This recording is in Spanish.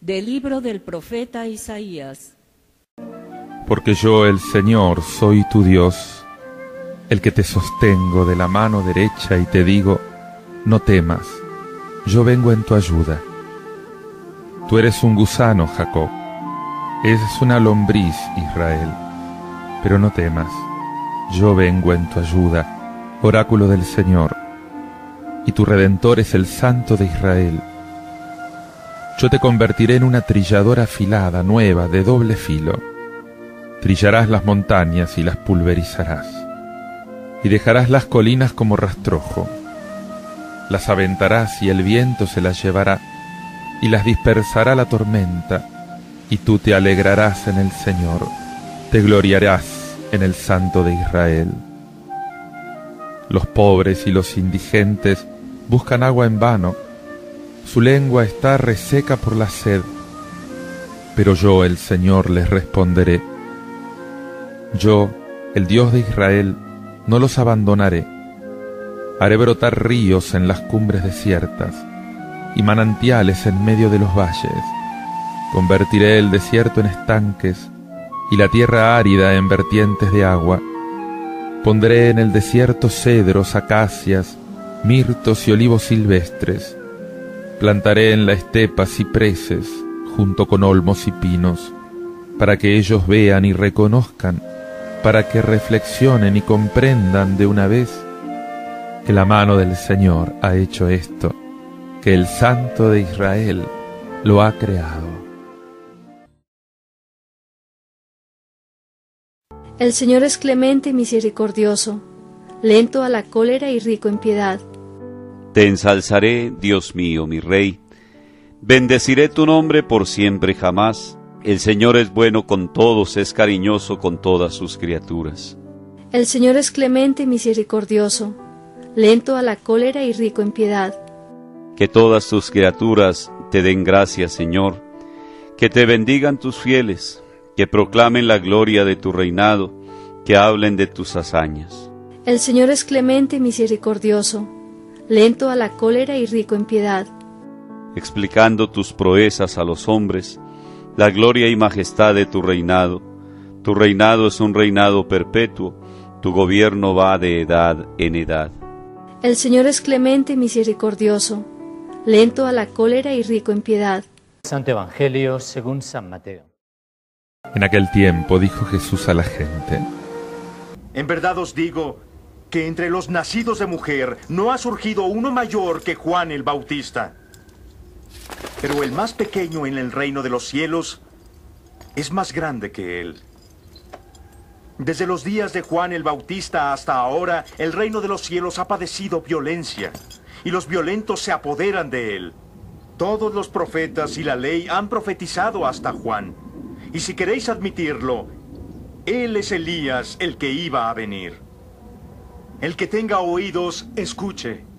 Del libro del profeta Isaías. Porque yo, el Señor, soy tu Dios, el que te sostengo de la mano derecha y te digo, no temas, yo vengo en tu ayuda. Tú eres un gusano, Jacob, eres una lombriz, Israel, pero no temas, yo vengo en tu ayuda, oráculo del Señor, y tu Redentor es el Santo de Israel. Yo te convertiré en una trilladora afilada, nueva, de doble filo. Trillarás las montañas y las pulverizarás, y dejarás las colinas como rastrojo. Las aventarás y el viento se las llevará, y las dispersará la tormenta, y tú te alegrarás en el Señor, te gloriarás en el Santo de Israel. Los pobres y los indigentes buscan agua en vano, su lengua está reseca por la sed, pero yo, el Señor, les responderé. Yo, el Dios de Israel, no los abandonaré. Haré brotar ríos en las cumbres desiertas y manantiales en medio de los valles. Convertiré el desierto en estanques y la tierra árida en vertientes de agua. Pondré en el desierto cedros, acacias, mirtos y olivos silvestres. Plantaré en la estepa cipreses, junto con olmos y pinos, para que ellos vean y reconozcan, para que reflexionen y comprendan de una vez que la mano del Señor ha hecho esto, que el Santo de Israel lo ha creado. El Señor es clemente y misericordioso, lento a la cólera y rico en piedad. Te ensalzaré, Dios mío, mi Rey. Bendeciré tu nombre por siempre jamás. El Señor es bueno con todos, es cariñoso con todas sus criaturas. El Señor es clemente y misericordioso, lento a la cólera y rico en piedad. Que todas tus criaturas te den gracias, Señor. Que te bendigan tus fieles, que proclamen la gloria de tu reinado, que hablen de tus hazañas. El Señor es clemente y misericordioso, lento a la cólera y rico en piedad. Explicando tus proezas a los hombres, la gloria y majestad de tu reinado. Tu reinado es un reinado perpetuo, tu gobierno va de edad en edad. El Señor es clemente y misericordioso, lento a la cólera y rico en piedad. Santo Evangelio según San Mateo. En aquel tiempo dijo Jesús a la gente: En verdad os digo que entre los nacidos de mujer no ha surgido uno mayor que Juan el Bautista. Pero el más pequeño en el reino de los cielos es más grande que él. Desde los días de Juan el Bautista hasta ahora, el reino de los cielos ha padecido violencia, y los violentos se apoderan de él. Todos los profetas y la ley han profetizado hasta Juan, y si queréis admitirlo, él es Elías, el que iba a venir. El que tenga oídos, escuche.